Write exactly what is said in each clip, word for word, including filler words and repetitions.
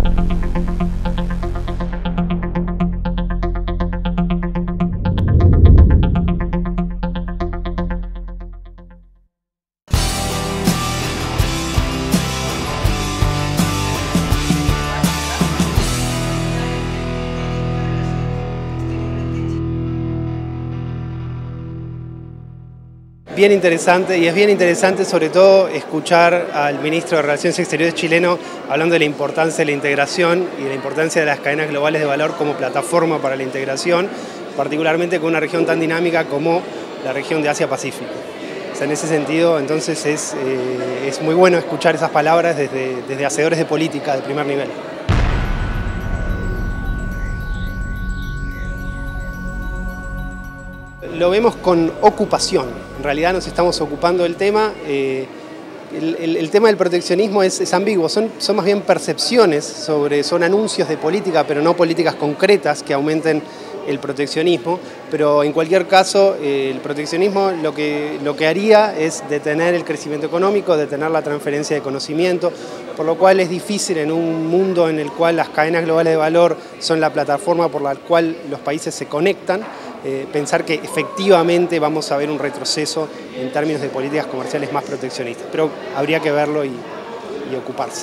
Bien interesante, y es bien interesante sobre todo escuchar al ministro de Relaciones Exteriores chileno hablando de la importancia de la integración y de la importancia de las cadenas globales de valor como plataforma para la integración, particularmente con una región tan dinámica como la región de Asia-Pacífico. O sea, en ese sentido, entonces es, eh, es muy bueno escuchar esas palabras desde, desde hacedores de política de primer nivel. Lo vemos con ocupación, en realidad nos estamos ocupando del tema. Eh, el, el, el tema del proteccionismo es, es ambiguo, son, son más bien percepciones, sobre, son anuncios de política, pero no políticas concretas que aumenten el proteccionismo, pero en cualquier caso eh, el proteccionismo lo que, lo que haría es detener el crecimiento económico, detener la transferencia de conocimiento, por lo cual es difícil en un mundo en el cual las cadenas globales de valor son la plataforma por la cual los países se conectan, eh, pensar que efectivamente vamos a ver un retroceso en términos de políticas comerciales más proteccionistas, pero habría que verlo y, y ocuparse.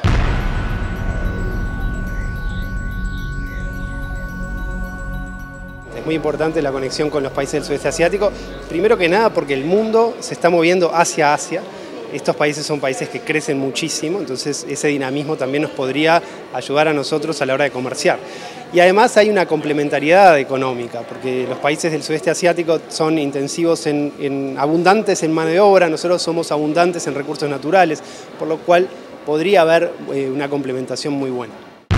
Es muy importante la conexión con los países del sudeste asiático, primero que nada porque el mundo se está moviendo hacia Asia. Estos países son países que crecen muchísimo, entonces ese dinamismo también nos podría ayudar a nosotros a la hora de comerciar. Y además hay una complementariedad económica, porque los países del sudeste asiático son intensivos, en, en, abundantes en mano de obra, nosotros somos abundantes en recursos naturales, por lo cual podría haber eh, una complementación muy buena.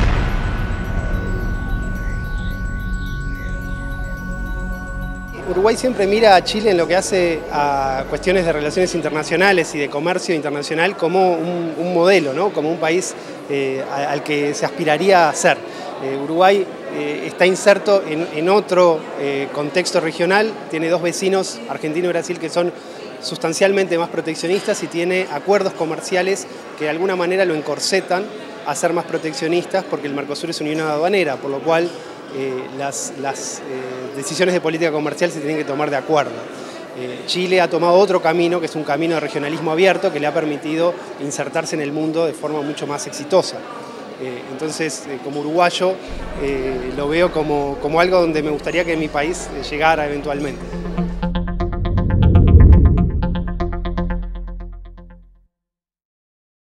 Uruguay siempre mira a Chile en lo que hace a cuestiones de relaciones internacionales y de comercio internacional como un, un modelo, ¿no? Como un país eh, al que se aspiraría a ser. Eh, Uruguay eh, está inserto en, en otro eh, contexto regional, tiene dos vecinos, Argentina y Brasil, que son sustancialmente más proteccionistas y tiene acuerdos comerciales que de alguna manera lo encorsetan a ser más proteccionistas porque el Mercosur es una unión aduanera, por lo cual Eh, las, las eh, decisiones de política comercial se tienen que tomar de acuerdo. Eh, Chile ha tomado otro camino, que es un camino de regionalismo abierto, que le ha permitido insertarse en el mundo de forma mucho más exitosa. Eh, entonces, eh, como uruguayo, eh, lo veo como, como algo donde me gustaría que mi país llegara eventualmente.